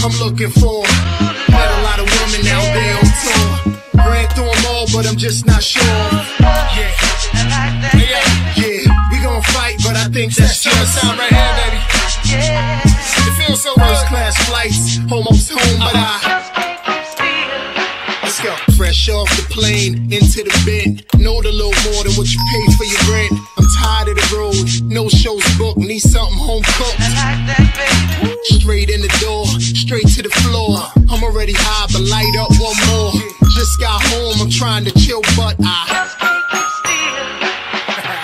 I'm looking for. Met a lot of women out there on tour. Ran through them all, but I'm just not sure. Yeah, we gon' fight, but I think that's just sound right here, baby. It feels so first class flights, almost home, but let's go. Fresh off the plane, into the bed. Know a little more than what you pay for your rent. I'm tired of the road, no shows booked, need something home cooked.